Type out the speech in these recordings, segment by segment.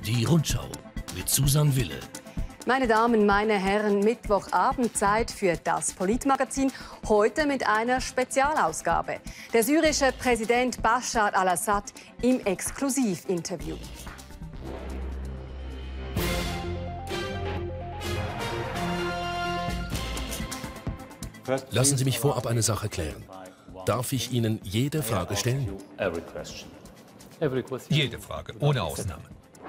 Die Rundschau mit Susanne Wille. Meine Damen, meine Herren, Mittwochabendzeit für das Politmagazin. Heute mit einer Spezialausgabe. Der syrische Präsident Bashar al-Assad im Exklusivinterview. Lassen Sie mich vorab eine Sache klären. Darf ich Ihnen jede Frage stellen? Jede Frage, ohne Ausnahme.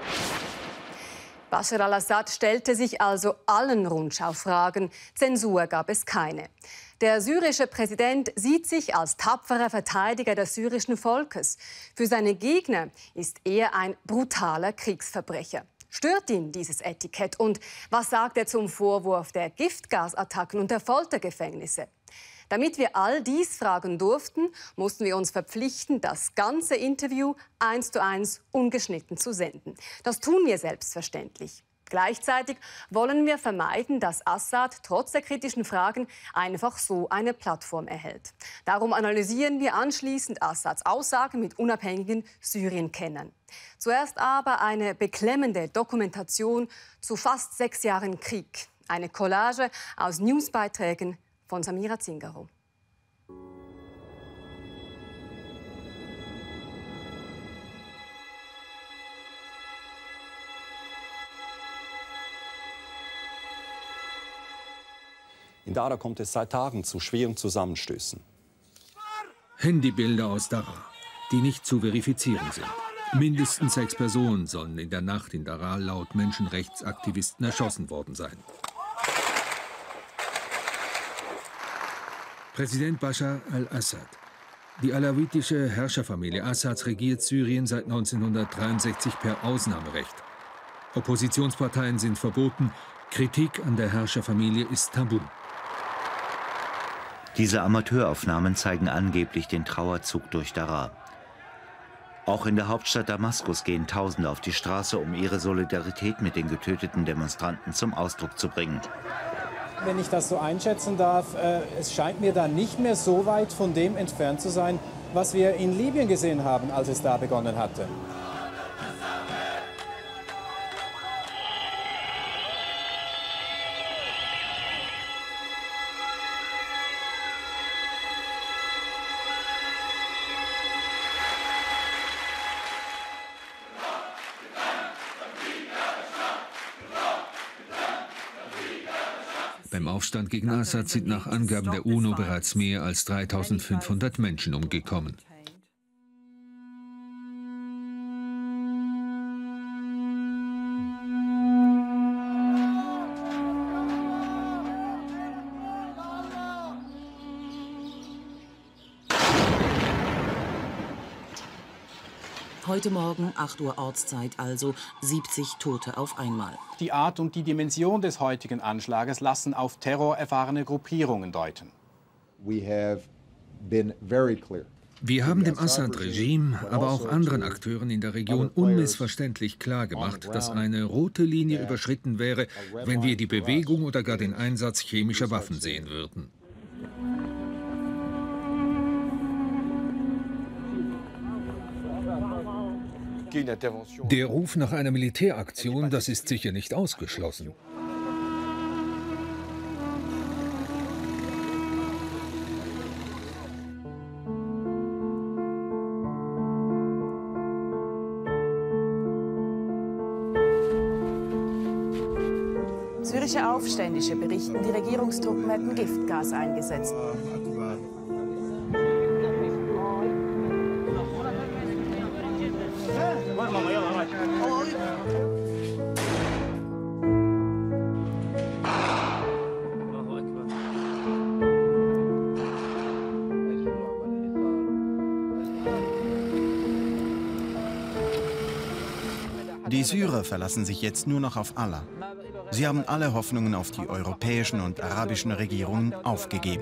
Bashar al-Assad stellte sich also allen Rundschau-Fragen. Zensur gab es keine. Der syrische Präsident sieht sich als tapferer Verteidiger des syrischen Volkes. Für seine Gegner ist er ein brutaler Kriegsverbrecher. Stört ihn dieses Etikett? Und was sagt er zum Vorwurf der Giftgasattacken und der Foltergefängnisse? Damit wir all dies fragen durften, mussten wir uns verpflichten, das ganze Interview 1:1 ungeschnitten zu senden. Das tun wir selbstverständlich. Gleichzeitig wollen wir vermeiden, dass Assad trotz der kritischen Fragen einfach so eine Plattform erhält. Darum analysieren wir anschließend Assads Aussagen mit unabhängigen Syrien-Kennern. Zuerst aber eine beklemmende Dokumentation zu fast 6 Jahren Krieg. Eine Collage aus Newsbeiträgen von Samira Zingaro. In Daraa kommt es seit Tagen zu schweren Zusammenstößen. Handybilder aus Daraa, die nicht zu verifizieren sind. Mindestens 6 Personen sollen in der Nacht in Daraa laut Menschenrechtsaktivisten erschossen worden sein. Präsident Bashar al-Assad. Die alawitische Herrscherfamilie Assads regiert Syrien seit 1963 per Ausnahmerecht. Oppositionsparteien sind verboten. Kritik an der Herrscherfamilie ist tabu. Diese Amateuraufnahmen zeigen angeblich den Trauerzug durch Daraa. Auch in der Hauptstadt Damaskus gehen Tausende auf die Straße, um ihre Solidarität mit den getöteten Demonstranten zum Ausdruck zu bringen. Wenn ich das so einschätzen darf, es scheint mir da nicht mehr so weit von dem entfernt zu sein, was wir in Libyen gesehen haben, als es da begonnen hatte. Beim Aufstand gegen Assad sind nach Angaben der UNO bereits mehr als 3.500 Menschen umgekommen. Heute Morgen, 8 Uhr Ortszeit, also 70 Tote auf einmal. Die Art und die Dimension des heutigen Anschlages lassen auf terrorerfahrene Gruppierungen deuten. Wir haben dem Assad-Regime, aber auch anderen Akteuren in der Region unmissverständlich klargemacht, dass eine rote Linie überschritten wäre, wenn wir die Bewegung oder gar den Einsatz chemischer Waffen sehen würden. Der Ruf nach einer Militäraktion, das ist sicher nicht ausgeschlossen. Syrische Aufständische berichten, die Regierungstruppen hätten Giftgas eingesetzt. Die Syrer verlassen sich jetzt nur noch auf Allah. Sie haben alle Hoffnungen auf die europäischen und arabischen Regierungen aufgegeben.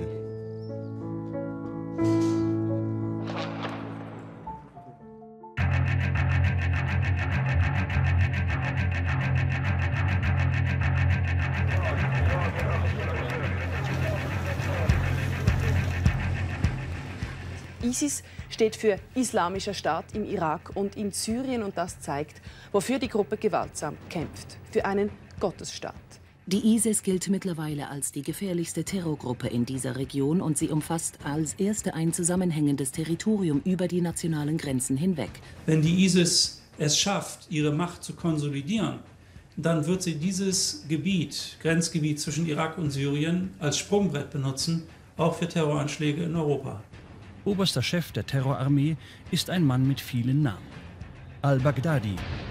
ISIS steht für Islamischer Staat im Irak und in Syrien. Und das zeigt, wofür die Gruppe gewaltsam kämpft. Für einen Gottesstaat. Die ISIS gilt mittlerweile als die gefährlichste Terrorgruppe in dieser Region und sie umfasst als erste ein zusammenhängendes Territorium über die nationalen Grenzen hinweg. Wenn die ISIS es schafft, ihre Macht zu konsolidieren, dann wird sie dieses Gebiet, Grenzgebiet zwischen Irak und Syrien, als Sprungbrett benutzen, auch für Terroranschläge in Europa. Oberster Chef der Terrorarmee ist ein Mann mit vielen Namen: al-Baghdadi.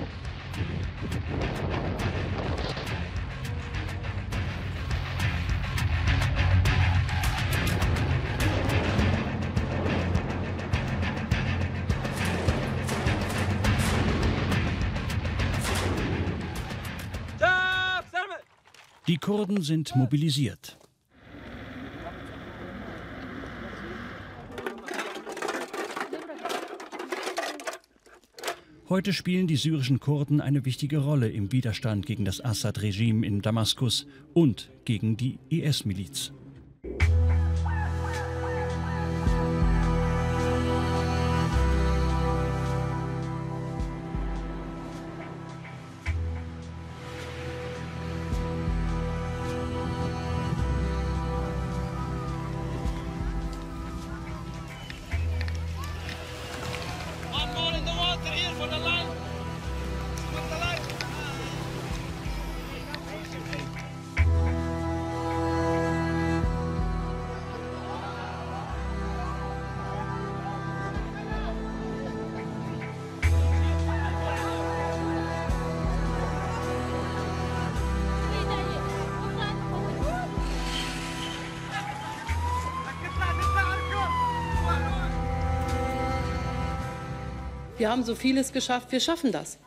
Die Kurden sind mobilisiert. Heute spielen die syrischen Kurden eine wichtige Rolle im Widerstand gegen das Assad-Regime in Damaskus und gegen die IS-Miliz. Wir haben so vieles geschafft, wir schaffen das.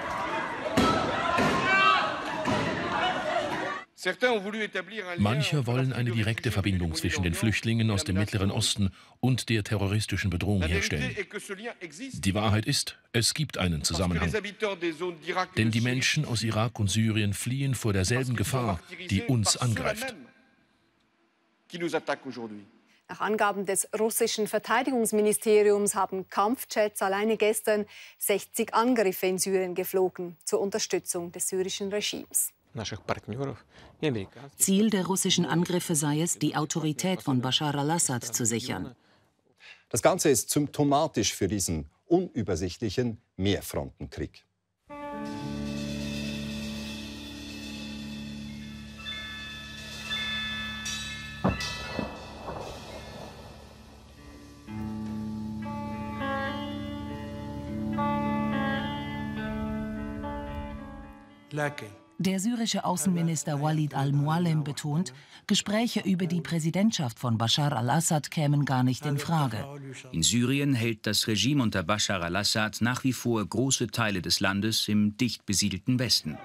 Manche wollen eine direkte Verbindung zwischen den Flüchtlingen aus dem Mittleren Osten und der terroristischen Bedrohung herstellen. Die Wahrheit ist, es gibt einen Zusammenhang. Denn die Menschen aus Irak und Syrien fliehen vor derselben Gefahr, die uns angreift. Nach Angaben des russischen Verteidigungsministeriums haben Kampfjets alleine gestern 60 Angriffe in Syrien geflogen, zur Unterstützung des syrischen Regimes. Ziel der russischen Angriffe sei es, die Autorität von Bashar al-Assad zu sichern. Das Ganze ist symptomatisch für diesen unübersichtlichen Mehrfrontenkrieg. Der syrische Außenminister Walid al-Muallim betont, Gespräche über die Präsidentschaft von Bashar al-Assad kämen gar nicht in Frage. In Syrien hält das Regime unter Bashar al-Assad nach wie vor große Teile des Landes im dicht besiedelten Westen.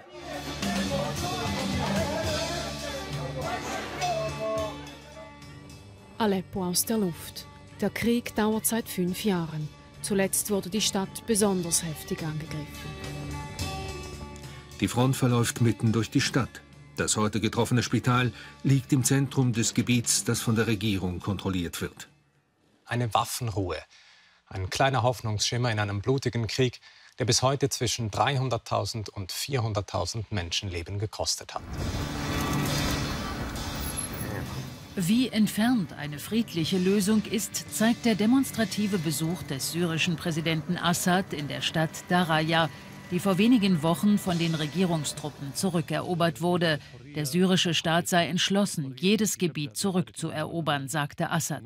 Aleppo aus der Luft. Der Krieg dauert seit 5 Jahren. Zuletzt wurde die Stadt besonders heftig angegriffen. Die Front verläuft mitten durch die Stadt. Das heute getroffene Spital liegt im Zentrum des Gebiets, das von der Regierung kontrolliert wird. Eine Waffenruhe. Ein kleiner Hoffnungsschimmer in einem blutigen Krieg, der bis heute zwischen 300.000 und 400.000 Menschenleben gekostet hat. Wie entfernt eine friedliche Lösung ist, zeigt der demonstrative Besuch des syrischen Präsidenten Assad in der Stadt Daraya, die vor wenigen Wochen von den Regierungstruppen zurückerobert wurde. Der syrische Staat sei entschlossen, jedes Gebiet zurückzuerobern, sagte Assad.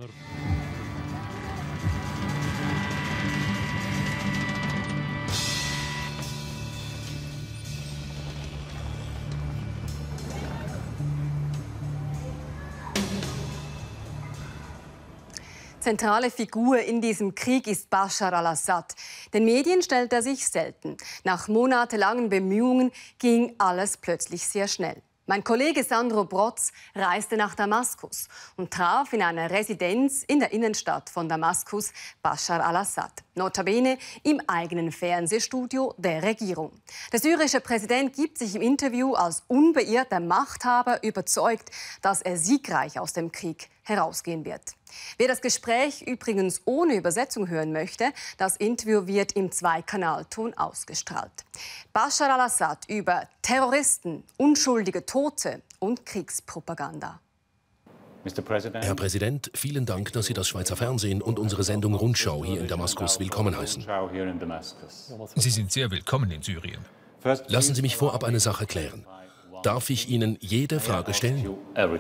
Zentrale Figur in diesem Krieg ist Bashar al-Assad. Den Medien stellt er sich selten. Nach monatelangen Bemühungen ging alles plötzlich sehr schnell. Mein Kollege Sandro Brotz reiste nach Damaskus und traf in einer Residenz in der Innenstadt von Damaskus Bashar al-Assad, notabene im eigenen Fernsehstudio der Regierung. Der syrische Präsident gibt sich im Interview als unbeirrter Machthaber überzeugt, dass er siegreich aus dem Krieg herausgehen wird. Wer das Gespräch übrigens ohne Übersetzung hören möchte, das Interview wird im Zweikanalton ausgestrahlt. Bashar al-Assad über Terroristen, unschuldige Tote und Kriegspropaganda. Herr Präsident, vielen Dank, dass Sie das Schweizer Fernsehen und unsere Sendung Rundschau hier in Damaskus willkommen heißen. Sie sind sehr willkommen in Syrien. Lassen Sie mich vorab eine Sache klären. Darf ich Ihnen jede Frage stellen?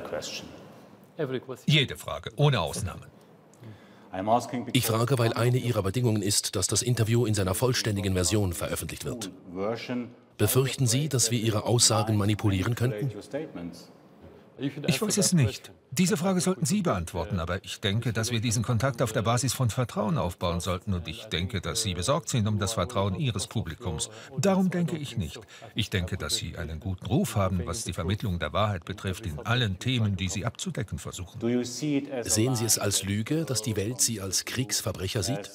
Jede Frage, ohne Ausnahmen. Ich frage, weil eine Ihrer Bedingungen ist, dass das Interview in seiner vollständigen Version veröffentlicht wird. Befürchten Sie, dass wir Ihre Aussagen manipulieren könnten? Ich weiß es nicht. Diese Frage sollten Sie beantworten, aber ich denke, dass wir diesen Kontakt auf der Basis von Vertrauen aufbauen sollten und ich denke, dass Sie besorgt sind um das Vertrauen Ihres Publikums. Darum denke ich nicht. Ich denke, dass Sie einen guten Ruf haben, was die Vermittlung der Wahrheit betrifft, in allen Themen, die Sie abzudecken versuchen. Sehen Sie es als Lüge, dass die Welt Sie als Kriegsverbrecher sieht?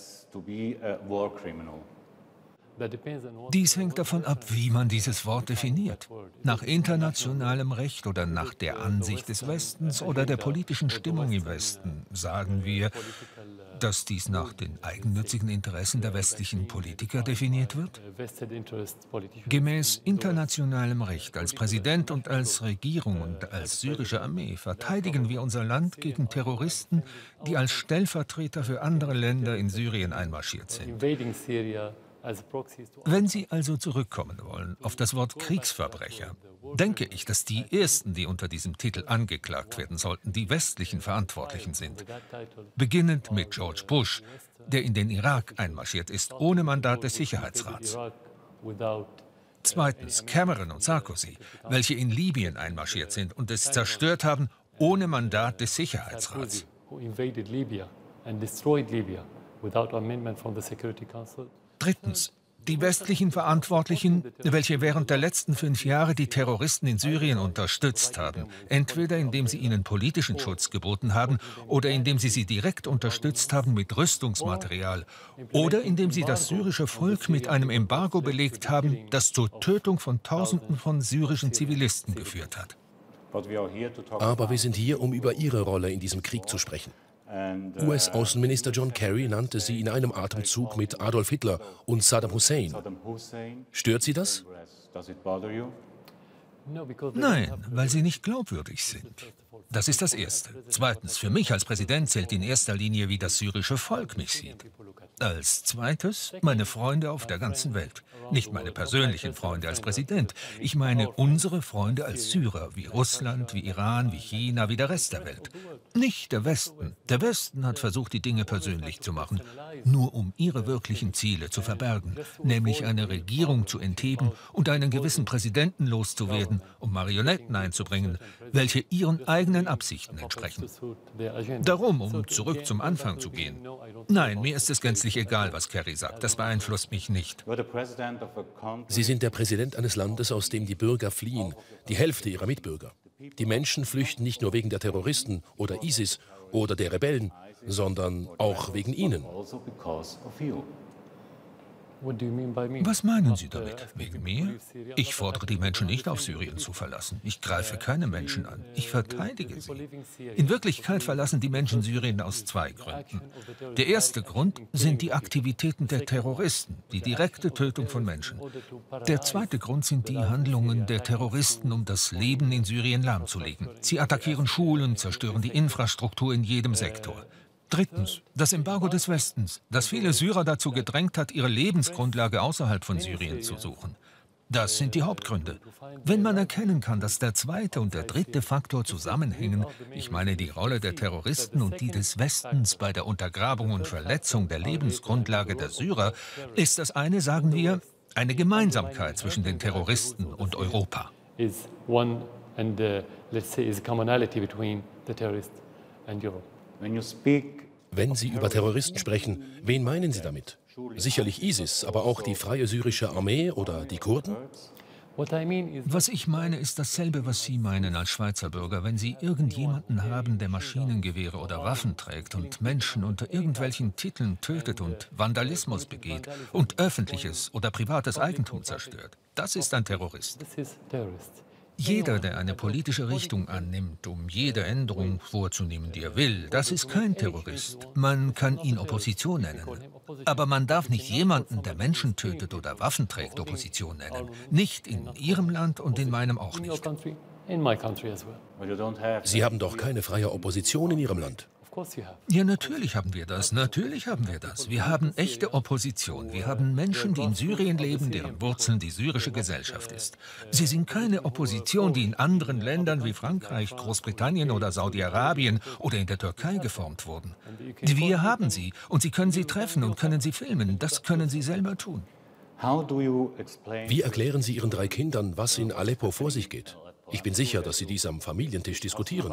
Dies hängt davon ab, wie man dieses Wort definiert. Nach internationalem Recht oder nach der Ansicht des Westens oder der politischen Stimmung im Westen sagen wir, dass dies nach den eigennützigen Interessen der westlichen Politiker definiert wird? Gemäß internationalem Recht als Präsident und als Regierung und als syrische Armee verteidigen wir unser Land gegen Terroristen, die als Stellvertreter für andere Länder in Syrien einmarschiert sind. Wenn Sie also zurückkommen wollen auf das Wort Kriegsverbrecher, denke ich, dass die Ersten, die unter diesem Titel angeklagt werden sollten, die westlichen Verantwortlichen sind. Beginnend mit George Bush, der in den Irak einmarschiert ist, ohne Mandat des Sicherheitsrats. Zweitens Cameron und Sarkozy, welche in Libyen einmarschiert sind und es zerstört haben, ohne Mandat des Sicherheitsrats. Drittens, die westlichen Verantwortlichen, welche während der letzten 5 Jahre die Terroristen in Syrien unterstützt haben, entweder indem sie ihnen politischen Schutz geboten haben oder indem sie direkt unterstützt haben mit Rüstungsmaterial oder indem sie das syrische Volk mit einem Embargo belegt haben, das zur Tötung von Tausenden von syrischen Zivilisten geführt hat. Aber wir sind hier, um über Ihre Rolle in diesem Krieg zu sprechen. US-Außenminister John Kerry nannte Sie in einem Atemzug mit Adolf Hitler und Saddam Hussein. Stört Sie das? Nein, weil sie nicht glaubwürdig sind. Das ist das Erste. Zweitens, für mich als Präsident zählt in erster Linie, wie das syrische Volk mich sieht. Als Zweites, meine Freunde auf der ganzen Welt. Nicht meine persönlichen Freunde als Präsident. Ich meine unsere Freunde als Syrer, wie Russland, wie Iran, wie China, wie der Rest der Welt. Nicht der Westen. Der Westen hat versucht, die Dinge persönlich zu machen, nur um ihre wirklichen Ziele zu verbergen, nämlich eine Regierung zu entheben und einen gewissen Präsidenten loszuwerden, um Marionetten einzubringen, welche ihren eigenen Absichten entsprechen. Darum, um zurück zum Anfang zu gehen. Nein, mir ist es gänzlich egal, was Kerry sagt. Das beeinflusst mich nicht. Sie sind der Präsident eines Landes, aus dem die Bürger fliehen, die Hälfte ihrer Mitbürger. Die Menschen flüchten nicht nur wegen der Terroristen oder ISIS oder der Rebellen, sondern auch wegen Ihnen. Was meinen Sie damit? Wegen mir? Ich fordere die Menschen nicht auf, Syrien zu verlassen. Ich greife keine Menschen an. Ich verteidige sie. In Wirklichkeit verlassen die Menschen Syrien aus 2 Gründen. Der erste Grund sind die Aktivitäten der Terroristen, die direkte Tötung von Menschen. Der zweite Grund sind die Handlungen der Terroristen, um das Leben in Syrien lahmzulegen. Sie attackieren Schulen, zerstören die Infrastruktur in jedem Sektor. Drittens, das Embargo des Westens, das viele Syrer dazu gedrängt hat, ihre Lebensgrundlage außerhalb von Syrien zu suchen. Das sind die Hauptgründe. Wenn man erkennen kann, dass der zweite und der dritte Faktor zusammenhängen, ich meine die Rolle der Terroristen und die des Westens bei der Untergrabung und Verletzung der Lebensgrundlage der Syrer, ist das eine, sagen wir, eine Gemeinsamkeit zwischen den Terroristen und Europa. Wenn Sie über Terroristen sprechen, wen meinen Sie damit? Sicherlich ISIS, aber auch die Freie Syrische Armee oder die Kurden? Was ich meine, ist dasselbe, was Sie meinen als Schweizer Bürger. Wenn Sie irgendjemanden haben, der Maschinengewehre oder Waffen trägt und Menschen unter irgendwelchen Titeln tötet und Vandalismus begeht und öffentliches oder privates Eigentum zerstört, das ist ein Terrorist. Jeder, der eine politische Richtung annimmt, um jede Änderung vorzunehmen, die er will, das ist kein Terrorist. Man kann ihn Opposition nennen. Aber man darf nicht jemanden, der Menschen tötet oder Waffen trägt, Opposition nennen. Nicht in Ihrem Land und in meinem auch nicht. Sie haben doch keine freie Opposition in Ihrem Land. Ja, natürlich haben wir das. Natürlich haben wir das. Wir haben echte Opposition. Wir haben Menschen, die in Syrien leben, deren Wurzeln die syrische Gesellschaft ist. Sie sind keine Opposition, die in anderen Ländern wie Frankreich, Großbritannien oder Saudi-Arabien oder in der Türkei geformt wurden. Wir haben sie und Sie können sie treffen und können sie filmen. Das können Sie selber tun. Wie erklären Sie Ihren 3 Kindern, was in Aleppo vor sich geht? Ich bin sicher, dass Sie dies am Familientisch diskutieren.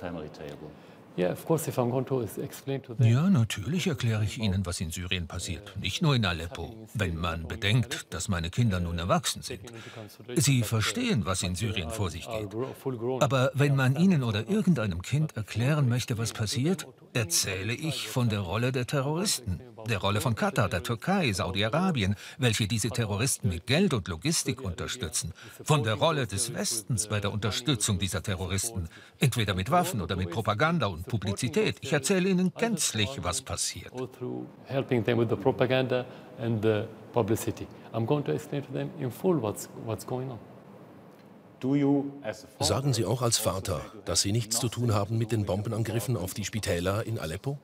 Ja, natürlich erkläre ich Ihnen, was in Syrien passiert. Nicht nur in Aleppo, wenn man bedenkt, dass meine Kinder nun erwachsen sind. Sie verstehen, was in Syrien vor sich geht. Aber wenn man Ihnen oder irgendeinem Kind erklären möchte, was passiert, erzähle ich von der Rolle der Terroristen, der Rolle von Katar, der Türkei, Saudi-Arabien, welche diese Terroristen mit Geld und Logistik unterstützen, von der Rolle des Westens bei der Unterstützung dieser Terroristen, entweder mit Waffen oder mit Propaganda und Publizität. Ich erzähle Ihnen gänzlich, was passiert. Sagen Sie auch als Vater, dass Sie nichts zu tun haben mit den Bombenangriffen auf die Spitäler in Aleppo?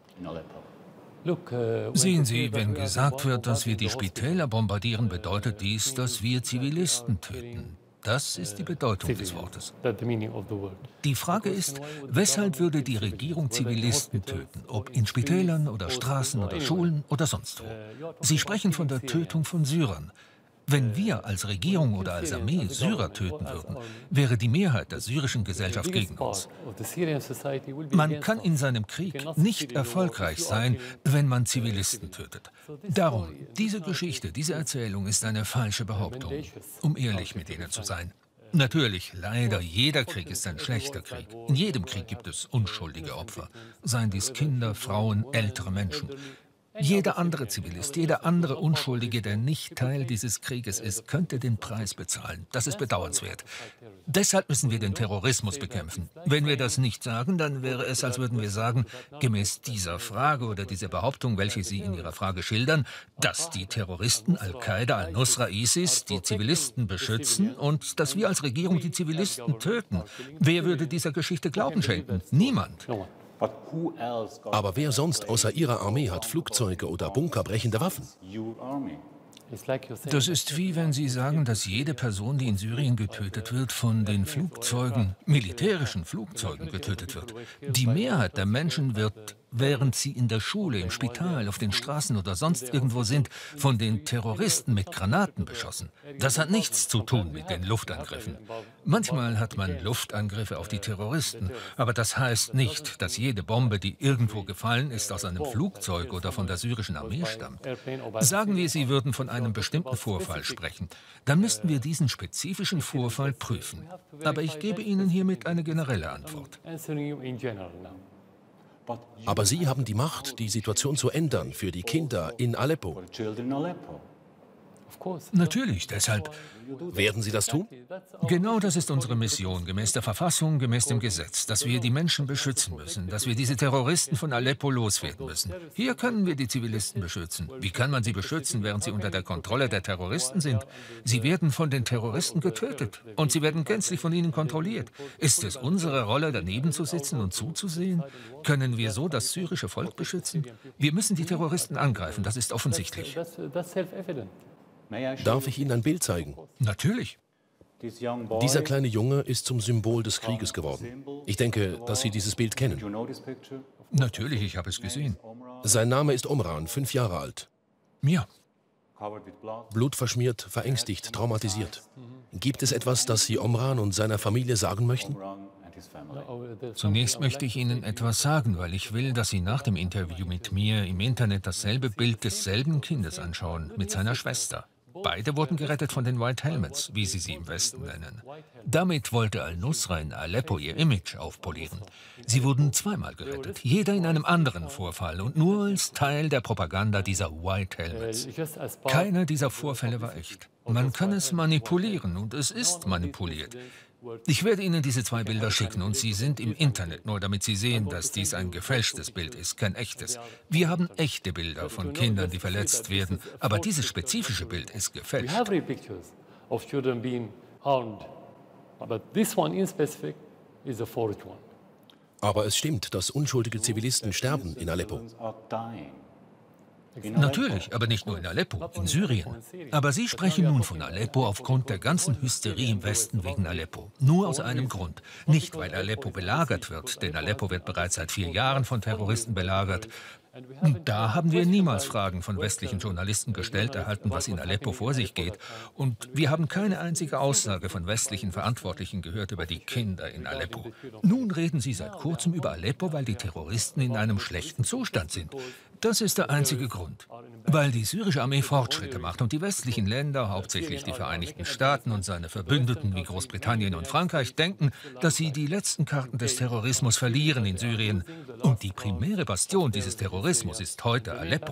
Sehen Sie, wenn gesagt wird, dass wir die Spitäler bombardieren, bedeutet dies, dass wir Zivilisten töten. Das ist die Bedeutung des Wortes. Die Frage ist, weshalb würde die Regierung Zivilisten töten, ob in Spitälern oder Straßen oder Schulen oder sonst wo? Sie sprechen von der Tötung von Syrern. Wenn wir als Regierung oder als Armee Syrer töten würden, wäre die Mehrheit der syrischen Gesellschaft gegen uns. Man kann in seinem Krieg nicht erfolgreich sein, wenn man Zivilisten tötet. Darum, diese Geschichte, diese Erzählung ist eine falsche Behauptung, um ehrlich mit Ihnen zu sein. Natürlich, leider, jeder Krieg ist ein schlechter Krieg. In jedem Krieg gibt es unschuldige Opfer, seien dies Kinder, Frauen, ältere Menschen. Jeder andere Zivilist, jeder andere Unschuldige, der nicht Teil dieses Krieges ist, könnte den Preis bezahlen. Das ist bedauernswert. Deshalb müssen wir den Terrorismus bekämpfen. Wenn wir das nicht sagen, dann wäre es, als würden wir sagen, gemäß dieser Frage oder dieser Behauptung, welche Sie in Ihrer Frage schildern, dass die Terroristen Al-Qaida, Al-Nusra, ISIS die Zivilisten beschützen und dass wir als Regierung die Zivilisten töten. Wer würde dieser Geschichte Glauben schenken? Niemand. Aber wer sonst außer Ihrer Armee hat Flugzeuge oder bunkerbrechende Waffen? Das ist wie wenn Sie sagen, dass jede Person, die in Syrien getötet wird, von den Flugzeugen, militärischen Flugzeugen getötet wird. Die Mehrheit der Menschen wird, während sie in der Schule, im Spital, auf den Straßen oder sonst irgendwo sind, von den Terroristen mit Granaten beschossen. Das hat nichts zu tun mit den Luftangriffen. Manchmal hat man Luftangriffe auf die Terroristen, aber das heißt nicht, dass jede Bombe, die irgendwo gefallen ist, aus einem Flugzeug oder von der syrischen Armee stammt. Sagen wir, Sie würden von einem bestimmten Vorfall sprechen. Dann müssten wir diesen spezifischen Vorfall prüfen. Aber ich gebe Ihnen hiermit eine generelle Antwort. Aber Sie haben die Macht, die Situation zu ändern für die Kinder in Aleppo. Natürlich, deshalb. Werden Sie das tun? Genau das ist unsere Mission, gemäß der Verfassung, gemäß dem Gesetz, dass wir die Menschen beschützen müssen, dass wir diese Terroristen von Aleppo loswerden müssen. Hier können wir die Zivilisten beschützen. Wie kann man sie beschützen, während sie unter der Kontrolle der Terroristen sind? Sie werden von den Terroristen getötet und sie werden gänzlich von ihnen kontrolliert. Ist es unsere Rolle, daneben zu sitzen und zuzusehen? Können wir so das syrische Volk beschützen? Wir müssen die Terroristen angreifen, das ist offensichtlich. Darf ich Ihnen ein Bild zeigen? Natürlich. Dieser kleine Junge ist zum Symbol des Krieges geworden. Ich denke, dass Sie dieses Bild kennen. Natürlich, ich habe es gesehen. Sein Name ist Omran, 5 Jahre alt. Ja. Blutverschmiert, verängstigt, traumatisiert. Gibt es etwas, das Sie Omran und seiner Familie sagen möchten? Zunächst möchte ich Ihnen etwas sagen, weil ich will, dass Sie nach dem Interview mit mir im Internet dasselbe Bild desselben Kindes anschauen, mit seiner Schwester. Beide wurden gerettet von den White Helmets, wie sie im Westen nennen. Damit wollte al-Nusra in Aleppo ihr Image aufpolieren. Sie wurden zweimal gerettet, jeder in einem anderen Vorfall und nur als Teil der Propaganda dieser White Helmets. Keiner dieser Vorfälle war echt. Man kann es manipulieren und es ist manipuliert. Ich werde Ihnen diese 2 Bilder schicken und sie sind im Internet, nur damit Sie sehen, dass dies ein gefälschtes Bild ist, kein echtes. Wir haben echte Bilder von Kindern, die verletzt werden, aber dieses spezifische Bild ist gefälscht. Aber es stimmt, dass unschuldige Zivilisten sterben in Aleppo. Natürlich, aber nicht nur in Aleppo, in Syrien. Aber Sie sprechen nun von Aleppo aufgrund der ganzen Hysterie im Westen wegen Aleppo. Nur aus einem Grund. Nicht, weil Aleppo belagert wird, denn Aleppo wird bereits seit 4 Jahren von Terroristen belagert. Und da haben wir niemals Fragen von westlichen Journalisten gestellt erhalten, was in Aleppo vor sich geht. Und wir haben keine einzige Aussage von westlichen Verantwortlichen gehört über die Kinder in Aleppo. Nun reden Sie seit kurzem über Aleppo, weil die Terroristen in einem schlechten Zustand sind. Das ist der einzige Grund. Weil die syrische Armee Fortschritte macht und die westlichen Länder, hauptsächlich die Vereinigten Staaten und seine Verbündeten wie Großbritannien und Frankreich, denken, dass sie die letzten Karten des Terrorismus verlieren in Syrien. Und die primäre Bastion dieses Terrorismus ist heute Aleppo.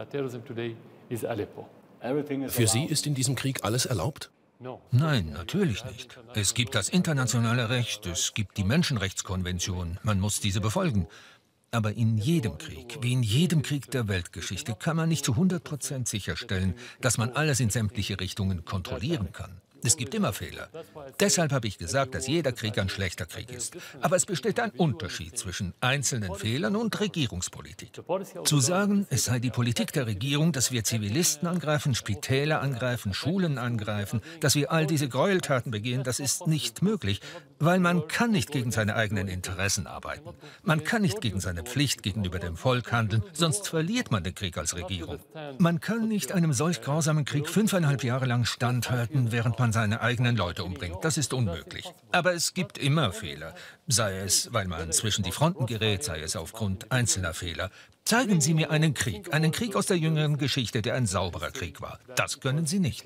Für Sie ist in diesem Krieg alles erlaubt? Nein, natürlich nicht. Es gibt das internationale Recht, es gibt die Menschenrechtskonvention, man muss diese befolgen. Aber in jedem Krieg, wie in jedem Krieg der Weltgeschichte, kann man nicht zu 100% sicherstellen, dass man alles in sämtliche Richtungen kontrollieren kann. Es gibt immer Fehler. Deshalb habe ich gesagt, dass jeder Krieg ein schlechter Krieg ist. Aber es besteht ein Unterschied zwischen einzelnen Fehlern und Regierungspolitik. Zu sagen, es sei die Politik der Regierung, dass wir Zivilisten angreifen, Spitäler angreifen, Schulen angreifen, dass wir all diese Gräueltaten begehen, das ist nicht möglich, weil man kann nicht gegen seine eigenen Interessen arbeiten. Man kann nicht gegen seine Pflicht gegenüber dem Volk handeln, sonst verliert man den Krieg als Regierung. Man kann nicht einem solch grausamen Krieg 5,5 Jahre lang standhalten, während man seine eigenen Leute umbringt. Das ist unmöglich. Aber es gibt immer Fehler. Sei es, weil man zwischen die Fronten gerät, sei es aufgrund einzelner Fehler. Zeigen Sie mir einen Krieg aus der jüngeren Geschichte, der ein sauberer Krieg war. Das können Sie nicht.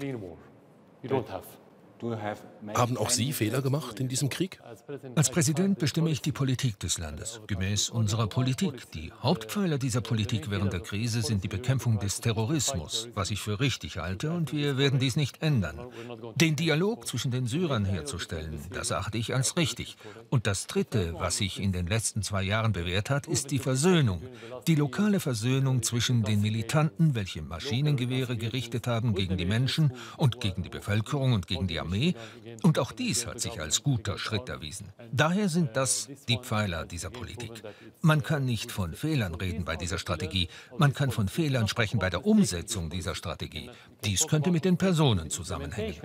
Haben auch Sie Fehler gemacht in diesem Krieg? Als Präsident bestimme ich die Politik des Landes, gemäß unserer Politik. Die Hauptpfeiler dieser Politik während der Krise sind die Bekämpfung des Terrorismus, was ich für richtig halte, und wir werden dies nicht ändern. Den Dialog zwischen den Syrern herzustellen, das achte ich als richtig. Und das Dritte, was sich in den letzten 2 Jahren bewährt hat, ist die Versöhnung. Die lokale Versöhnung zwischen den Militanten, welche Maschinengewehre gerichtet haben gegen die Menschen und gegen die Bevölkerung und gegen die Armee. Und auch dies hat sich als guter Schritt erwiesen. Daher sind das die Pfeiler dieser Politik. Man kann nicht von Fehlern reden bei dieser Strategie. Man kann von Fehlern sprechen bei der Umsetzung dieser Strategie. Dies könnte mit den Personen zusammenhängen.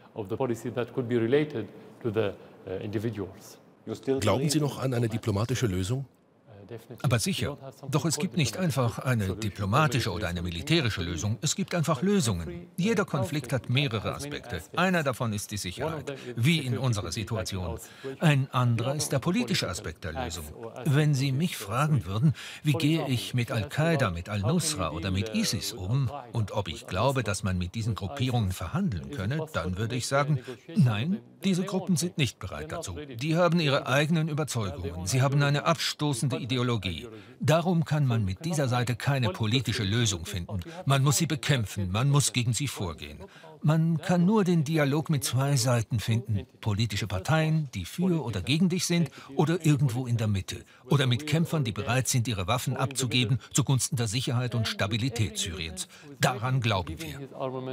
Glauben Sie noch an eine diplomatische Lösung? Aber sicher. Doch es gibt nicht einfach eine diplomatische oder eine militärische Lösung. Es gibt einfach Lösungen. Jeder Konflikt hat mehrere Aspekte. Einer davon ist die Sicherheit, wie in unserer Situation. Ein anderer ist der politische Aspekt der Lösung. Wenn Sie mich fragen würden, wie gehe ich mit Al-Qaida, mit Al-Nusra oder mit ISIS um und ob ich glaube, dass man mit diesen Gruppierungen verhandeln könne, dann würde ich sagen, nein, diese Gruppen sind nicht bereit dazu. Die haben ihre eigenen Überzeugungen. Sie haben eine abstoßende Ideologie. Darum kann man mit dieser Seite keine politische Lösung finden. Man muss sie bekämpfen, man muss gegen sie vorgehen. Man kann nur den Dialog mit 2 Seiten finden. Politische Parteien, die für oder gegen dich sind, oder irgendwo in der Mitte. Oder mit Kämpfern, die bereit sind, ihre Waffen abzugeben zugunsten der Sicherheit und Stabilität Syriens. Daran glauben wir.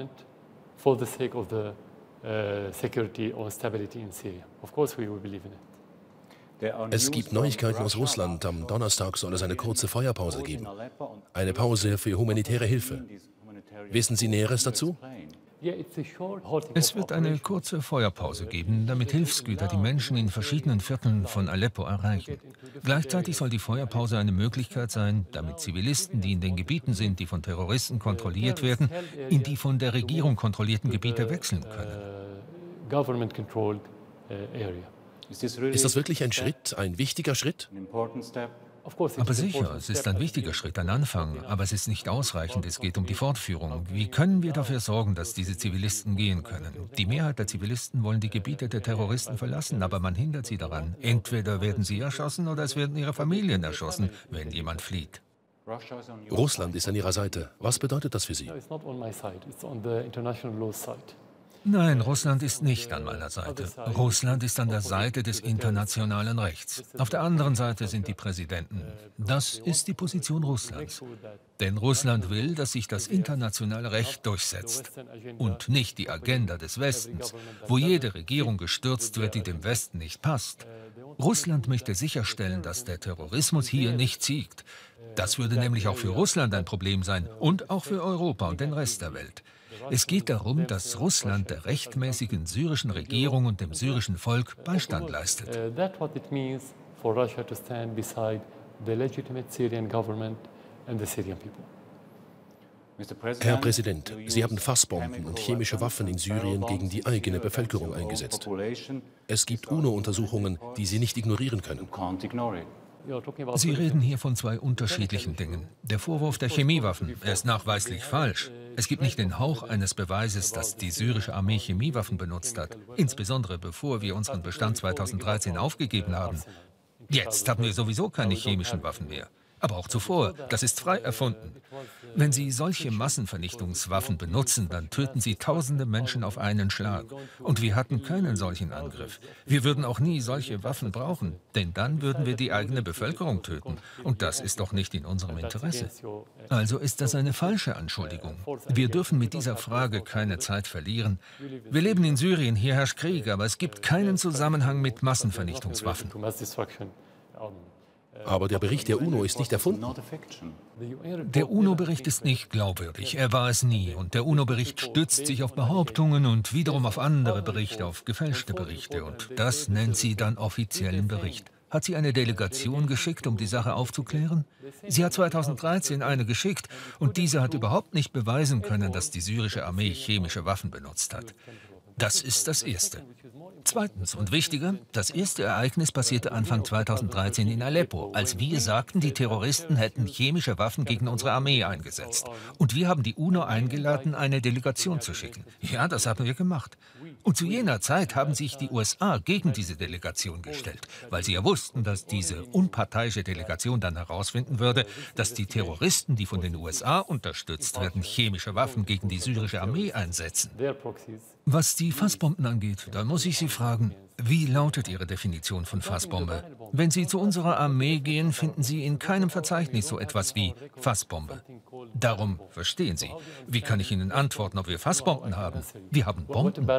Es gibt Neuigkeiten aus Russland. Am Donnerstag soll es eine kurze Feuerpause geben. Eine Pause für humanitäre Hilfe. Wissen Sie Näheres dazu? Es wird eine kurze Feuerpause geben, damit Hilfsgüter die Menschen in verschiedenen Vierteln von Aleppo erreichen. Gleichzeitig soll die Feuerpause eine Möglichkeit sein, damit Zivilisten, die in den Gebieten sind, die von Terroristen kontrolliert werden, in die von der Regierung kontrollierten Gebiete wechseln können. Ist das wirklich ein Schritt, ein wichtiger Schritt? Aber sicher, es ist ein wichtiger Schritt, ein Anfang, aber es ist nicht ausreichend, es geht um die Fortführung. Wie können wir dafür sorgen, dass diese Zivilisten gehen können? Die Mehrheit der Zivilisten wollen die Gebiete der Terroristen verlassen, aber man hindert sie daran. Entweder werden sie erschossen oder es werden ihre Familien erschossen, wenn jemand flieht. Russland ist an Ihrer Seite. Was bedeutet das für Sie? Nein, Russland ist nicht an meiner Seite. Russland ist an der Seite des internationalen Rechts. Auf der anderen Seite sind die Präsidenten. Das ist die Position Russlands. Denn Russland will, dass sich das internationale Recht durchsetzt. Und nicht die Agenda des Westens, wo jede Regierung gestürzt wird, die dem Westen nicht passt. Russland möchte sicherstellen, dass der Terrorismus hier nicht siegt. Das würde nämlich auch für Russland ein Problem sein und auch für Europa und den Rest der Welt. Es geht darum, dass Russland der rechtmäßigen syrischen Regierung und dem syrischen Volk Beistand leistet. Herr Präsident, Sie haben Fassbomben und chemische Waffen in Syrien gegen die eigene Bevölkerung eingesetzt. Es gibt UNO-Untersuchungen, die Sie nicht ignorieren können. Sie reden hier von zwei unterschiedlichen Dingen. Der Vorwurf der Chemiewaffen, er ist nachweislich falsch. Es gibt nicht den Hauch eines Beweises, dass die syrische Armee Chemiewaffen benutzt hat. Insbesondere bevor wir unseren Bestand 2013 aufgegeben haben. Jetzt haben wir sowieso keine chemischen Waffen mehr. Aber auch zuvor, das ist frei erfunden. Wenn Sie solche Massenvernichtungswaffen benutzen, dann töten Sie tausende Menschen auf einen Schlag. Und wir hatten keinen solchen Angriff. Wir würden auch nie solche Waffen brauchen, denn dann würden wir die eigene Bevölkerung töten. Und das ist doch nicht in unserem Interesse. Also ist das eine falsche Anschuldigung. Wir dürfen mit dieser Frage keine Zeit verlieren. Wir leben in Syrien, hier herrscht Krieg, aber es gibt keinen Zusammenhang mit Massenvernichtungswaffen. Aber der Bericht der UNO ist nicht erfunden. Der UNO-Bericht ist nicht glaubwürdig. Er war es nie. Und der UNO-Bericht stützt sich auf Behauptungen und wiederum auf andere Berichte, auf gefälschte Berichte. Und das nennt sie dann offiziellen Bericht. Hat sie eine Delegation geschickt, um die Sache aufzuklären? Sie hat 2013 eine geschickt und diese hat überhaupt nicht beweisen können, dass die syrische Armee chemische Waffen benutzt hat. Das ist das Erste. Zweitens und wichtiger, das erste Ereignis passierte Anfang 2013 in Aleppo, als wir sagten, die Terroristen hätten chemische Waffen gegen unsere Armee eingesetzt. Und wir haben die UNO eingeladen, eine Delegation zu schicken. Ja, das haben wir gemacht. Und zu jener Zeit haben sich die USA gegen diese Delegation gestellt, weil sie ja wussten, dass diese unparteiische Delegation dann herausfinden würde, dass die Terroristen, die von den USA unterstützt werden, chemische Waffen gegen die syrische Armee einsetzen. Was die Fassbomben angeht, da muss ich Sie fragen, wie lautet Ihre Definition von Fassbombe? Wenn Sie zu unserer Armee gehen, finden Sie in keinem Verzeichnis so etwas wie Fassbombe. Darum verstehen Sie, wie kann ich Ihnen antworten, ob wir Fassbomben haben? Wir haben Bomben.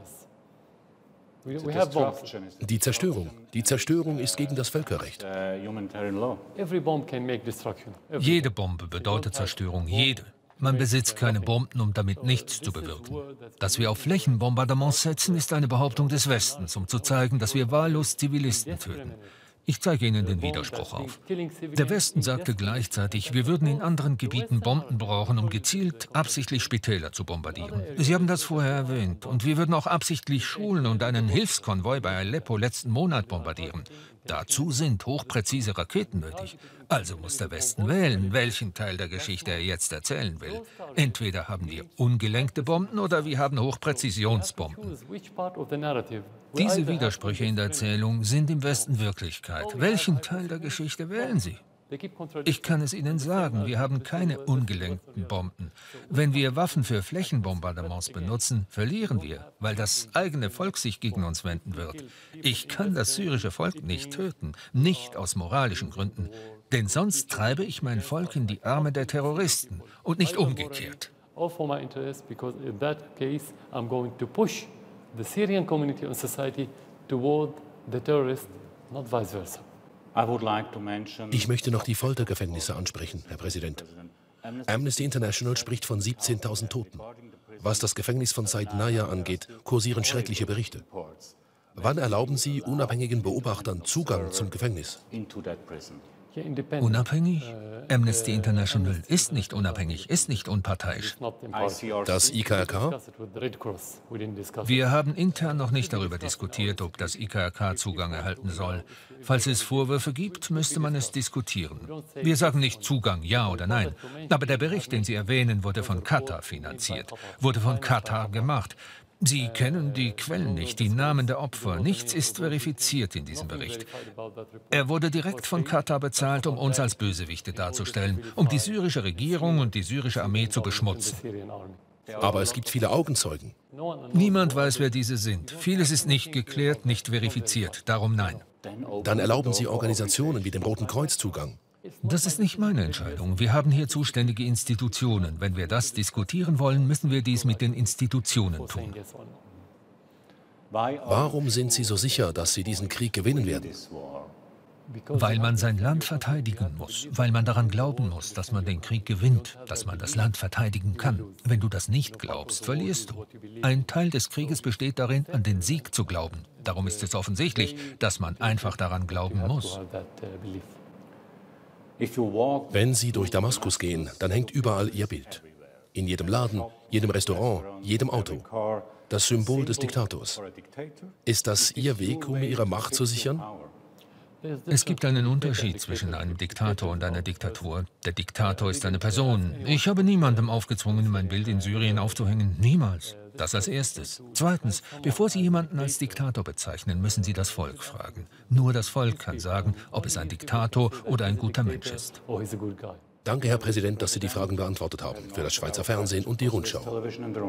Die Zerstörung ist gegen das Völkerrecht. Jede Bombe bedeutet Zerstörung, jede. Man besitzt keine Bomben, um damit nichts zu bewirken. Dass wir auf Flächenbombardements setzen, ist eine Behauptung des Westens, um zu zeigen, dass wir wahllos Zivilisten töten. Ich zeige Ihnen den Widerspruch auf. Der Westen sagte gleichzeitig, wir würden in anderen Gebieten Bomben brauchen, um gezielt, absichtlich Spitäler zu bombardieren. Sie haben das vorher erwähnt. Und wir würden auch absichtlich Schulen und einen Hilfskonvoi bei Aleppo letzten Monat bombardieren. Dazu sind hochpräzise Raketen nötig. Also muss der Westen wählen, welchen Teil der Geschichte er jetzt erzählen will. Entweder haben wir ungelenkte Bomben oder wir haben Hochpräzisionsbomben. Diese Widersprüche in der Erzählung sind im Westen Wirklichkeit. Welchen Teil der Geschichte wählen Sie? Ich kann es Ihnen sagen, wir haben keine ungelenkten Bomben. Wenn wir Waffen für Flächenbombardements benutzen, verlieren wir, weil das eigene Volk sich gegen uns wenden wird. Ich kann das syrische Volk nicht töten, nicht aus moralischen Gründen, denn sonst treibe ich mein Volk in die Arme der Terroristen und nicht umgekehrt. The Syrian community and society toward the terrorists, not vice versa. Ich möchte noch die Foltergefängnisse ansprechen, Herr Präsident. Amnesty International spricht von 17.000 Toten. Was das Gefängnis von Said Naya angeht, kursieren schreckliche Berichte. Wann erlauben Sie unabhängigen Beobachtern Zugang zum Gefängnis? Unabhängig? Amnesty International ist nicht unabhängig, ist nicht unparteiisch. Das IKRK? Wir haben intern noch nicht darüber diskutiert, ob das IKRK Zugang erhalten soll. Falls es Vorwürfe gibt, müsste man es diskutieren. Wir sagen nicht Zugang, ja oder nein. Aber der Bericht, den Sie erwähnen, wurde von Katar finanziert, wurde von Katar gemacht. Sie kennen die Quellen nicht, die Namen der Opfer. Nichts ist verifiziert in diesem Bericht. Er wurde direkt von Katar bezahlt, um uns als Bösewichte darzustellen, um die syrische Regierung und die syrische Armee zu beschmutzen. Aber es gibt viele Augenzeugen. Niemand weiß, wer diese sind. Vieles ist nicht geklärt, nicht verifiziert. Darum nein. Dann erlauben Sie Organisationen wie dem Roten Kreuz Zugang. Das ist nicht meine Entscheidung. Wir haben hier zuständige Institutionen. Wenn wir das diskutieren wollen, müssen wir dies mit den Institutionen tun. Warum sind Sie so sicher, dass Sie diesen Krieg gewinnen werden? Weil man sein Land verteidigen muss. Weil man daran glauben muss, dass man den Krieg gewinnt, dass man das Land verteidigen kann. Wenn du das nicht glaubst, verlierst du. Ein Teil des Krieges besteht darin, an den Sieg zu glauben. Darum ist es offensichtlich, dass man einfach daran glauben muss. Wenn Sie durch Damaskus gehen, dann hängt überall Ihr Bild. In jedem Laden, jedem Restaurant, jedem Auto. Das Symbol des Diktators. Ist das Ihr Weg, um Ihre Macht zu sichern? Es gibt einen Unterschied zwischen einem Diktator und einer Diktatur. Der Diktator ist eine Person. Ich habe niemandem aufgezwungen, mein Bild in Syrien aufzuhängen. Niemals. Das als erstes. Zweitens, bevor Sie jemanden als Diktator bezeichnen, müssen Sie das Volk fragen. Nur das Volk kann sagen, ob es ein Diktator oder ein guter Mensch ist. Danke, Herr Präsident, dass Sie die Fragen beantwortet haben. Für das Schweizer Fernsehen und die Rundschau.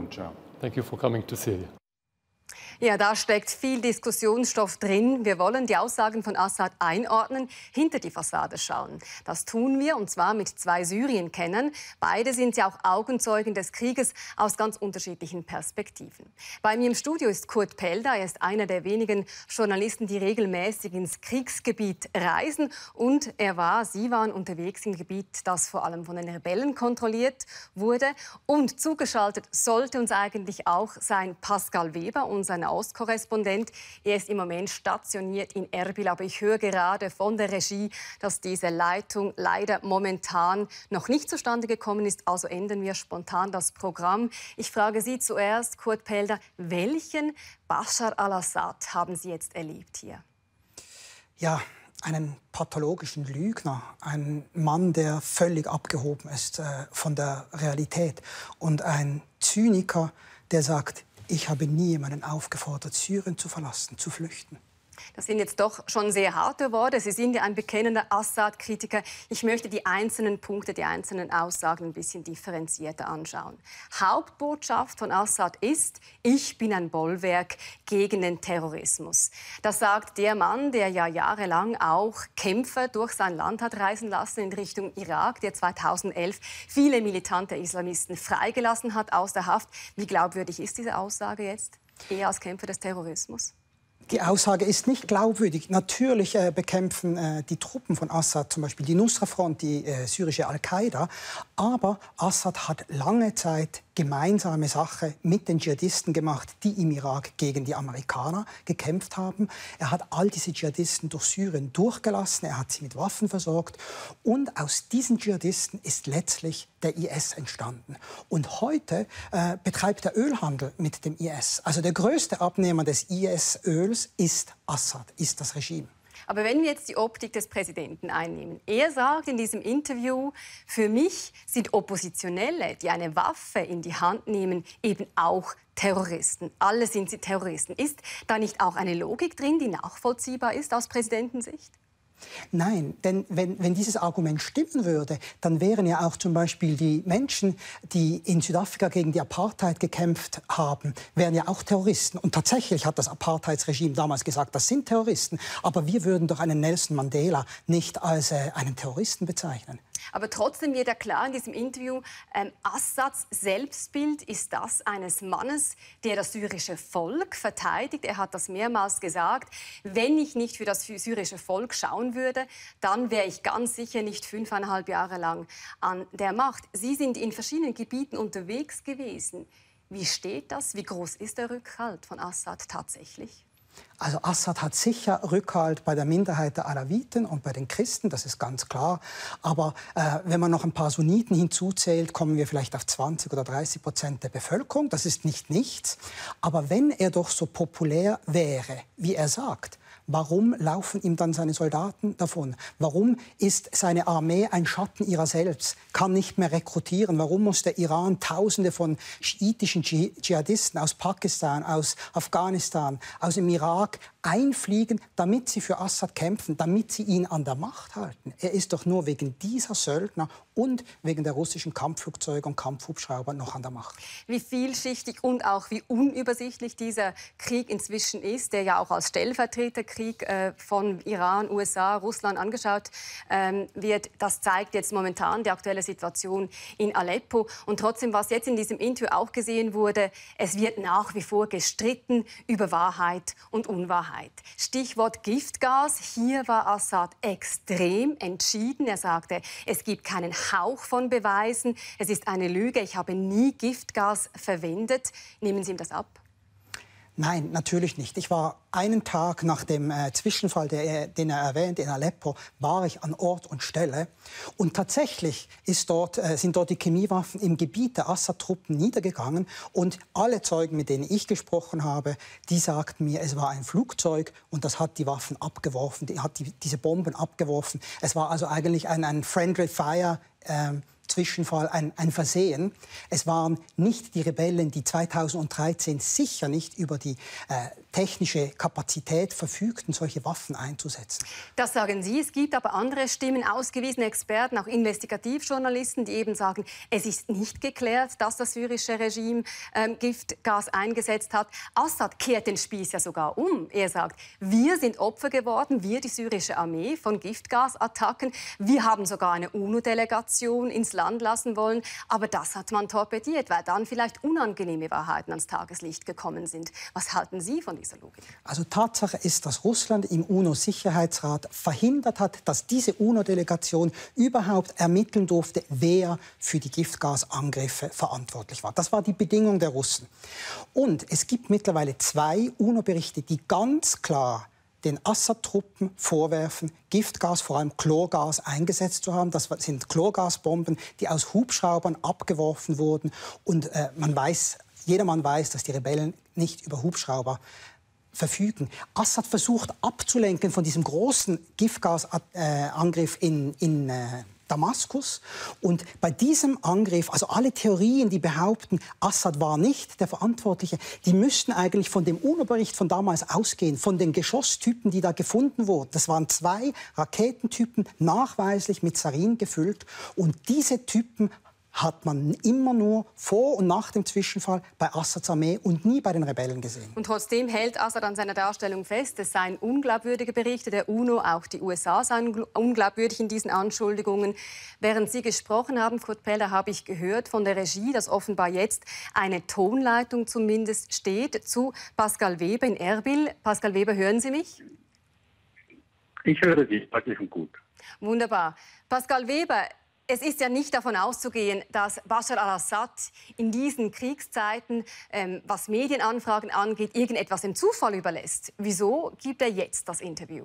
Ja, da steckt viel Diskussionsstoff drin. Wir wollen die Aussagen von Assad einordnen, hinter die Fassade schauen. Das tun wir, und zwar mit 2 Syrien-Kennern. Beide sind ja auch Augenzeugen des Krieges aus ganz unterschiedlichen Perspektiven. Bei mir im Studio ist Kurt Pelder. Er ist einer der wenigen Journalisten, die regelmäßig ins Kriegsgebiet reisen. Und Sie waren unterwegs im Gebiet, das vor allem von den Rebellen kontrolliert wurde. Und zugeschaltet sollte uns eigentlich auch sein Pascal Weber, unser Ostkorrespondent. Er ist im Moment stationiert in Erbil, aber ich höre gerade von der Regie, dass diese Leitung leider momentan noch nicht zustande gekommen ist. Also ändern wir spontan das Programm. Ich frage Sie zuerst, Kurt Pelder, welchen Bashar al-Assad haben Sie jetzt erlebt hier? Ja, einen pathologischen Lügner, einen Mann, der völlig abgehoben ist von der Realität, und ein Zyniker, der sagt: Ich habe nie jemanden aufgefordert, Syrien zu verlassen, zu flüchten. Das sind jetzt doch schon sehr harte Worte. Sie sind ja ein bekennender Assad-Kritiker. Ich möchte die einzelnen Punkte, die einzelnen Aussagen ein bisschen differenzierter anschauen. Hauptbotschaft von Assad ist: Ich bin ein Bollwerk gegen den Terrorismus. Das sagt der Mann, der ja jahrelang auch Kämpfer durch sein Land hat reisen lassen in Richtung Irak, der 2011 viele militante Islamisten freigelassen hat aus der Haft. Wie glaubwürdig ist diese Aussage jetzt? Er als Kämpfer des Terrorismus? Die Aussage ist nicht glaubwürdig. Natürlich bekämpfen die Truppen von Assad, zum Beispiel die Nusra-Front, die syrische Al-Qaida. Aber Assad hat lange Zeit gemeinsame Sache mit den Dschihadisten gemacht, die im Irak gegen die Amerikaner gekämpft haben. Er hat all diese Dschihadisten durch Syrien durchgelassen, er hat sie mit Waffen versorgt. Und aus diesen Dschihadisten ist letztlich der IS entstanden. Und heute betreibt er Ölhandel mit dem IS. Also der größte Abnehmer des IS-Öls ist Assad, ist das Regime. Aber wenn wir jetzt die Optik des Präsidenten einnehmen. Er sagt in diesem Interview: Für mich sind Oppositionelle, die eine Waffe in die Hand nehmen, eben auch Terroristen. Alle sind sie Terroristen. Ist da nicht auch eine Logik drin, die nachvollziehbar ist aus Präsidentensicht? Nein, denn wenn dieses Argument stimmen würde, dann wären ja auch zum Beispiel die Menschen, die in Südafrika gegen die Apartheid gekämpft haben, wären ja auch Terroristen. Und tatsächlich hat das Apartheidsregime damals gesagt, das sind Terroristen. Aber wir würden doch einen Nelson Mandela nicht als einen Terroristen bezeichnen. Aber trotzdem wird ja klar in diesem Interview, Assads Selbstbild ist das eines Mannes, der das syrische Volk verteidigt. Er hat das mehrmals gesagt. Wenn ich nicht für das syrische Volk schauen würde, dann wäre ich ganz sicher nicht 5,5 Jahre lang an der Macht. Sie sind in verschiedenen Gebieten unterwegs gewesen. Wie steht das? Wie groß ist der Rückhalt von Assad tatsächlich? Also Assad hat sicher Rückhalt bei der Minderheit der Alawiten und bei den Christen, das ist ganz klar. Aber wenn man noch ein paar Sunniten hinzuzählt, kommen wir vielleicht auf 20 oder 30% der Bevölkerung. Das ist nicht nichts. Aber wenn er doch so populär wäre, wie er sagt, warum laufen ihm dann seine Soldaten davon? Warum ist seine Armee ein Schatten ihrer selbst, kann nicht mehr rekrutieren? Warum muss der Iran Tausende von schiitischen Dschihadisten aus Pakistan, aus Afghanistan, aus dem Irak einfliegen, damit sie für Assad kämpfen, damit sie ihn an der Macht halten? Er ist doch nur wegen dieser Söldner und wegen der russischen Kampfflugzeuge und Kampfhubschrauber noch an der Macht. Wie vielschichtig und auch wie unübersichtlich dieser Krieg inzwischen ist, der ja auch als Stellvertreterkrieg von Iran, USA, Russland angeschaut wird, das zeigt jetzt momentan die aktuelle Situation in Aleppo. Und trotzdem, was jetzt in diesem Interview auch gesehen wurde, es wird nach wie vor gestritten über Wahrheit und Unwahrheit. Stichwort Giftgas. Hier war Assad extrem entschieden. Er sagte, es gibt keinen Hauch von Beweisen. Es ist eine Lüge. Ich habe nie Giftgas verwendet. Nehmen Sie ihm das ab? Nein, natürlich nicht. Ich war einen Tag nach dem Zwischenfall, den er erwähnt, in Aleppo, war ich an Ort und Stelle. Und tatsächlich sind dort die Chemiewaffen im Gebiet der Assad-Truppen niedergegangen. Und alle Zeugen, mit denen ich gesprochen habe, die sagten mir, es war ein Flugzeug und das hat die Waffen abgeworfen, hat diese Bomben abgeworfen. Es war also eigentlich ein Friendly Fire Zwischenfall, ein Versehen. Es waren nicht die Rebellen, die 2013 sicher nicht über die technische Kapazität verfügten, solche Waffen einzusetzen. Das sagen Sie. Es gibt aber andere Stimmen, ausgewiesene Experten, auch Investigativjournalisten, die eben sagen, es ist nicht geklärt, dass das syrische Regime Giftgas eingesetzt hat. Assad kehrt den Spieß ja sogar um. Er sagt, wir sind Opfer geworden, wir, die syrische Armee, von Giftgasattacken. Wir haben sogar eine UNO-Delegation ins Land lassen wollen. Aber das hat man torpediert, weil dann vielleicht unangenehme Wahrheiten ans Tageslicht gekommen sind. Was halten Sie von dieser Logik? Also Tatsache ist, dass Russland im UNO-Sicherheitsrat verhindert hat, dass diese UNO-Delegation überhaupt ermitteln durfte, wer für die Giftgasangriffe verantwortlich war. Das war die Bedingung der Russen. Und es gibt mittlerweile 2 UNO-Berichte, die ganz klar den Assad-Truppen vorwerfen, Giftgas, vor allem Chlorgas, eingesetzt zu haben. Das sind Chlorgasbomben, die aus Hubschraubern abgeworfen wurden. Und jedermann weiß, dass die Rebellen nicht über Hubschrauber verfügen. Assad versucht abzulenken von diesem großen Giftgasangriff in Damaskus. Und bei diesem Angriff, also alle Theorien, die behaupten, Assad war nicht der Verantwortliche, die müssten eigentlich von dem UNO-Bericht von damals ausgehen, von den Geschosstypen, die da gefunden wurden. Das waren 2 Raketentypen, nachweislich mit Sarin gefüllt. Und diese Typen hat man immer nur vor und nach dem Zwischenfall bei Assads Armee und nie bei den Rebellen gesehen. Und trotzdem hält Assad an seiner Darstellung fest, es seien unglaubwürdige Berichte der UNO, auch die USA seien unglaubwürdig in diesen Anschuldigungen. Während Sie gesprochen haben, Kurt Peller, habe ich gehört von der Regie, dass offenbar jetzt eine Tonleitung zumindest steht zu Pascal Weber in Erbil. Pascal Weber, hören Sie mich? Ich höre Sie, deutlich und gut. Wunderbar. Pascal Weber, es ist ja nicht davon auszugehen, dass Bashar al-Assad in diesen Kriegszeiten, was Medienanfragen angeht, irgendetwas dem Zufall überlässt. Wieso gibt er jetzt das Interview?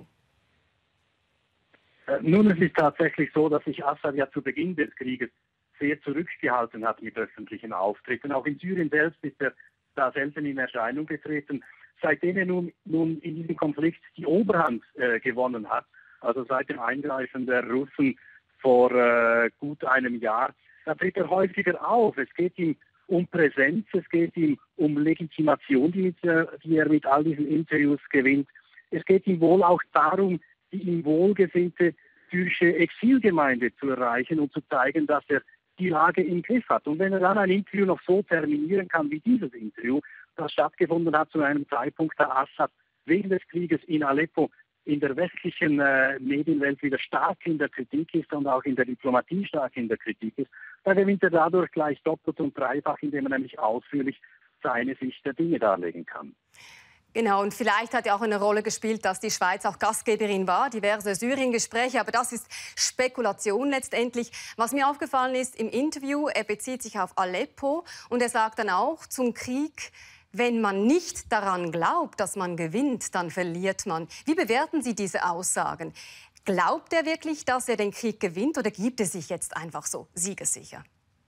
Nun, es ist tatsächlich so, dass sich Assad ja zu Beginn des Krieges sehr zurückgehalten hat mit öffentlichen Auftritten. Auch in Syrien selbst ist er da selten in Erscheinung getreten. Seitdem er nun in diesem Konflikt die Oberhand gewonnen hat, also seit dem Eingreifen der Russen vor gut einem Jahr, da tritt er häufiger auf. Es geht ihm um Präsenz, es geht ihm um Legitimation, die er mit all diesen Interviews gewinnt. Es geht ihm wohl auch darum, die ihm wohlgesinnte syrische Exilgemeinde zu erreichen und zu zeigen, dass er die Lage im Griff hat. Und wenn er dann ein Interview noch so terminieren kann wie dieses Interview, das stattgefunden hat zu einem Zeitpunkt, da Assad wegen des Krieges in Aleppo in der westlichen Medienwelt wieder stark in der Kritik ist und auch in der Diplomatie stark in der Kritik ist, dann gewinnt er dadurch gleich doppelt und dreifach, indem er nämlich ausführlich seine Sicht der Dinge darlegen kann. Genau, und vielleicht hat ja auch eine Rolle gespielt, dass die Schweiz auch Gastgeberin war, diverse Syrien-Gespräche, aber das ist Spekulation letztendlich. Was mir aufgefallen ist im Interview, er bezieht sich auf Aleppo und er sagt dann auch zum Krieg, Wenn man nicht daran glaubt, dass man gewinnt, dann verliert man. Wie bewerten Sie diese Aussagen? Glaubt er wirklich, dass er den Krieg gewinnt, oder gibt es sich jetzt einfach so siegessicher?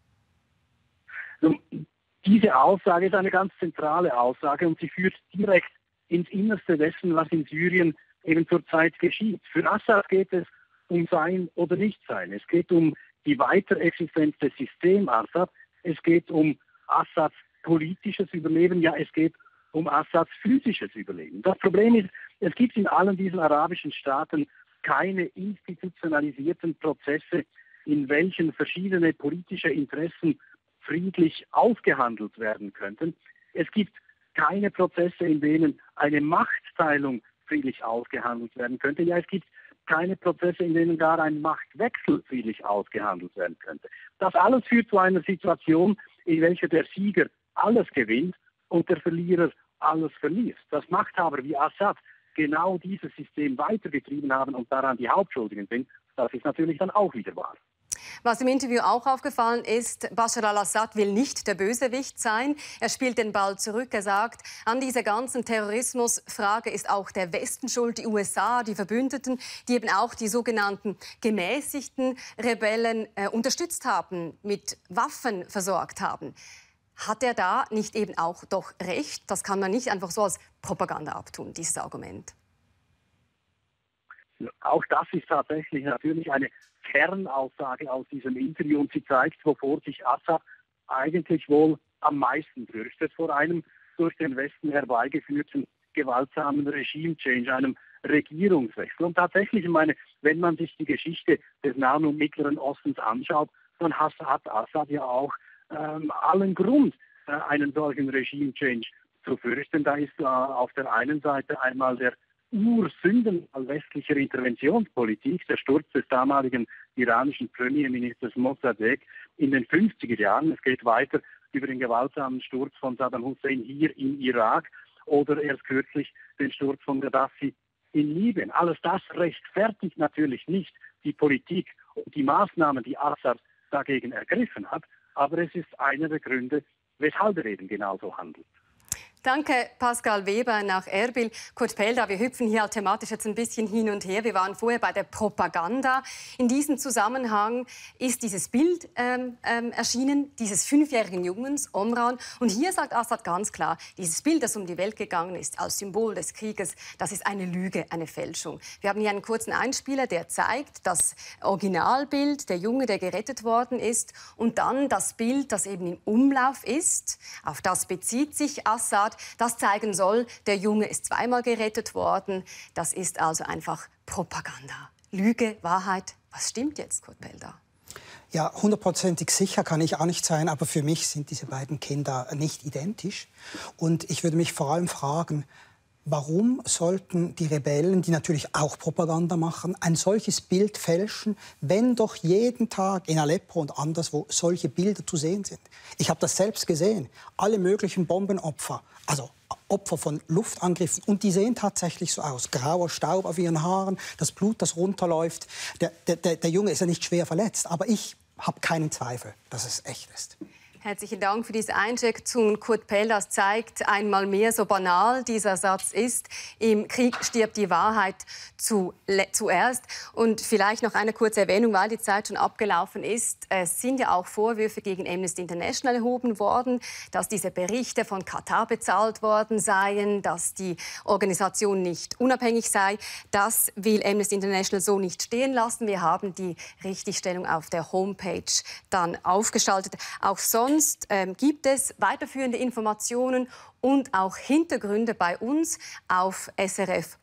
Diese Aussage ist eine ganz zentrale Aussage und sie führt direkt ins Innerste dessen, was in Syrien eben zurzeit geschieht. Für Assad geht es um Sein oder Nichtsein. Es geht um die Weiterexistenz des Systems Assad. Es geht um Assads politisches Überleben. Ja, es geht um Assads physisches Überleben. Das Problem ist, es gibt in allen diesen arabischen Staaten keine institutionalisierten Prozesse, in welchen verschiedene politische Interessen friedlich ausgehandelt werden könnten. Es gibt keine Prozesse, in denen eine Machtteilung friedlich ausgehandelt werden könnte. Ja, es gibt keine Prozesse, in denen gar ein Machtwechsel friedlich ausgehandelt werden könnte. Das alles führt zu einer Situation, in welcher der Sieger alles gewinnt und der Verlierer alles verliert. Dass Machthaber wie Assad genau dieses System weitergetrieben haben und daran die Hauptschuldigen sind, das ist natürlich dann auch wieder wahr. Was im Interview auch aufgefallen ist, Bashar al-Assad will nicht der Bösewicht sein. Er spielt den Ball zurück. Er sagt, an dieser ganzen Terrorismusfrage ist auch der Westen schuld, die USA, die Verbündeten, die eben auch die sogenannten gemäßigten Rebellen unterstützt haben, mit Waffen versorgt haben. Hat er da nicht eben auch doch recht? Das kann man nicht einfach so als Propaganda abtun, dieses Argument. Auch das ist tatsächlich natürlich eine Kernaussage aus diesem Interview und sie zeigt, wovor sich Assad eigentlich wohl am meisten fürchtet, vor einem durch den Westen herbeigeführten gewaltsamen Regime-Change, einem Regierungswechsel. Und tatsächlich, ich meine, wenn man sich die Geschichte des Nahen und Mittleren Ostens anschaut, dann hat Assad ja auch allen Grund, einen solchen Regime-Change zu fürchten. Da ist auf der einen Seite einmal der Ursündenfall westlicher Interventionspolitik, der Sturz des damaligen iranischen Premierministers Mossadegh in den 50er Jahren. Es geht weiter über den gewaltsamen Sturz von Saddam Hussein hier im Irak oder erst kürzlich den Sturz von Gaddafi in Libyen. Alles das rechtfertigt natürlich nicht die Politik und die Maßnahmen, die Assad dagegen ergriffen hat, aber es ist einer der Gründe, weshalb er eben genauso handelt. Danke, Pascal Weber nach Erbil. Kurt Pelder, wir hüpfen hier thematisch jetzt ein bisschen hin und her. Wir waren vorher bei der Propaganda. In diesem Zusammenhang ist dieses Bild erschienen, dieses 5-jährigen Jungens, Omran. Und hier sagt Assad ganz klar, dieses Bild, das um die Welt gegangen ist, als Symbol des Krieges, das ist eine Lüge, eine Fälschung. Wir haben hier einen kurzen Einspieler, der zeigt das Originalbild, der Junge, der gerettet worden ist, und dann das Bild, das eben im Umlauf ist. Auf das bezieht sich Assad. Das zeigen soll, der Junge ist zweimal gerettet worden. Das ist also einfach Propaganda. Lüge, Wahrheit. Was stimmt jetzt, Kurt Pelder? Ja, 100%ig sicher kann ich auch nicht sein, aber für mich sind diese beiden Kinder nicht identisch. Und ich würde mich vor allem fragen, warum sollten die Rebellen, die natürlich auch Propaganda machen, ein solches Bild fälschen, wenn doch jeden Tag in Aleppo und anderswo solche Bilder zu sehen sind? Ich habe das selbst gesehen. Alle möglichen Bombenopfer, also Opfer von Luftangriffen. Und die sehen tatsächlich so aus. Grauer Staub auf ihren Haaren, das Blut, das runterläuft. Der Junge ist ja nicht schwer verletzt, aber ich habe keinen Zweifel, dass es echt ist. Herzlichen Dank für diese Einschätzung. Kurt Pelder. Das zeigt einmal mehr, so banal dieser Satz ist. Im Krieg stirbt die Wahrheit zuerst. Und vielleicht noch eine kurze Erwähnung, weil die Zeit schon abgelaufen ist. Es sind ja auch Vorwürfe gegen Amnesty International erhoben worden, dass diese Berichte von Katar bezahlt worden seien, dass die Organisation nicht unabhängig sei. Das will Amnesty International so nicht stehen lassen. Wir haben die Richtigstellung auf der Homepage dann aufgeschaltet. Auch sonst gibt es weiterführende Informationen und auch Hintergründe bei uns auf srf.ch.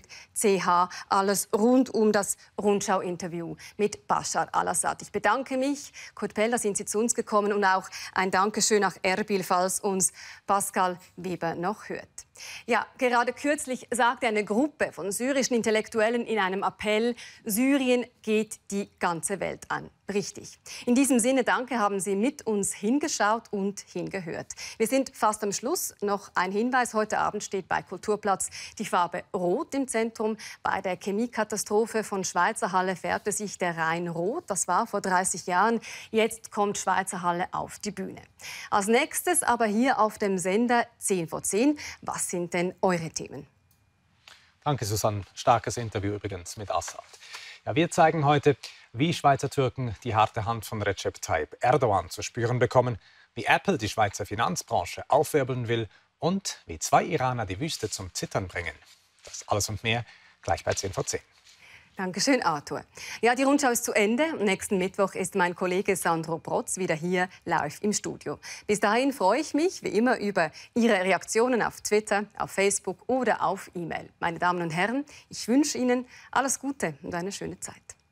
Alles rund um das Rundschau-Interview mit Bashar al-Assad. Ich bedanke mich. Kurt Pelder, sind Sie zu uns gekommen, und auch ein Dankeschön nach Erbil, falls uns Pascal Weber noch hört. Ja, gerade kürzlich sagte eine Gruppe von syrischen Intellektuellen in einem Appell, Syrien geht die ganze Welt an. Richtig. In diesem Sinne, danke, haben Sie mit uns hingeschaut und hingehört. Wir sind fast am Schluss. Noch noch ein Hinweis. Heute Abend steht bei Kulturplatz die Farbe Rot im Zentrum. Bei der Chemiekatastrophe von Schweizer Halle färbte sich der Rhein rot. Das war vor 30 Jahren. Jetzt kommt Schweizer Halle auf die Bühne. Als nächstes aber hier auf dem Sender 10 vor 10. Was sind denn eure Themen? Danke, Susanne. Starkes Interview übrigens mit Assad. Ja, wir zeigen heute, wie Schweizer Türken die harte Hand von Recep Tayyip Erdogan zu spüren bekommen, wie Apple die Schweizer Finanzbranche aufwirbeln will und wie 2 Iraner die Wüste zum Zittern bringen. Das alles und mehr gleich bei 10 vor 10. Dankeschön, Arthur. Ja, die Rundschau ist zu Ende. Nächsten Mittwoch ist mein Kollege Sandro Protz wieder hier live im Studio. Bis dahin freue ich mich, wie immer, über Ihre Reaktionen auf Twitter, auf Facebook oder auf E-Mail. Meine Damen und Herren, ich wünsche Ihnen alles Gute und eine schöne Zeit.